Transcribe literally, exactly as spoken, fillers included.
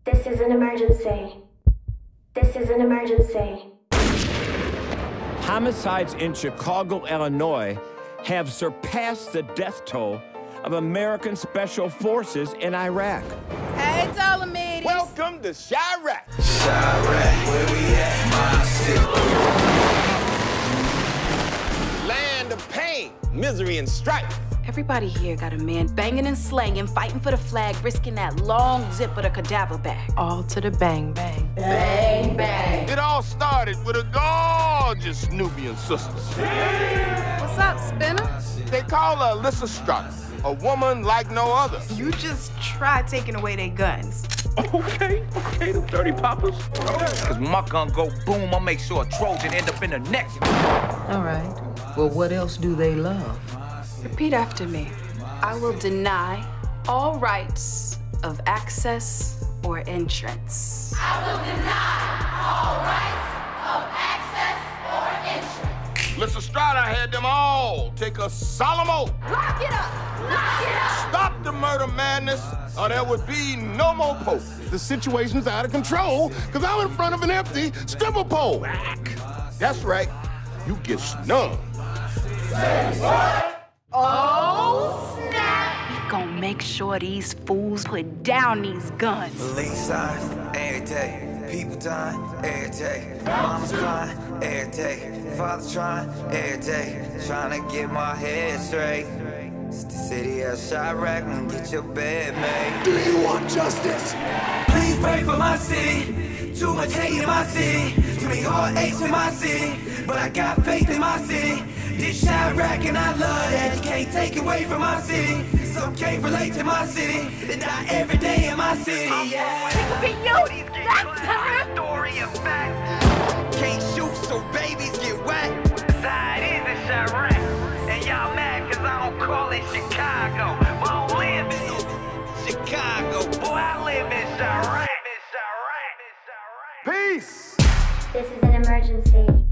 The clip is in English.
This is an emergency. This is an emergency. Homicides in Chicago, Illinois have surpassed the death toll of American Special Forces in Iraq. Hey, Dolmedes. Welcome to Chi-raq. Chi-raq, where we at? My city. Land of pain, misery, and strife. Everybody here got a man banging and slanging, fighting for the flag, risking that long zip of the cadaver bag. All to the bang, bang. Bang, bang. It all started with a gorgeous Nubian sister. What's up, Spinner? They call her Lysistrata, a woman like no other. You just try taking away their guns. Okay, okay, the thirty poppers. Cause when my gun go boom, I'll make sure a Trojan end up in the next. All right. Well, what else do they love? Repeat after me. I will deny all rights of access or entrance. I will deny all rights of access or entrance. Lysistrata had them all take a solemn oath. Lock it up! Lock it up! Stop the murder madness, or there would be no more Pope. The situation's out of control, because I'm in front of an empty stripper pole. That's right. You get snubbed. Say what? Oh, snap! We gon' make sure these fools put down these guns. Police signs, every day. People dying, every day. Mama's crying, every day. Father's trying, every day. Trying to get my head straight. It's the city of Chi-raq, man, get your bed made. Do you want justice? Please pray for my city. Too much hate in my city. Too many heartaches in my city. But I got faith in my city. This Chi-raq and I love that. You can't take away from my city. Some can't relate to my city. They die every day in my city. Yeah. Peyotes, that's time. Story of fact. Can't shoot so babies get wet. Side is in Chi-raq. And y'all mad cause I don't call it Chicago. I don't live in Chicago. Boy, I live in Chi-raq. Peace! This is an emergency.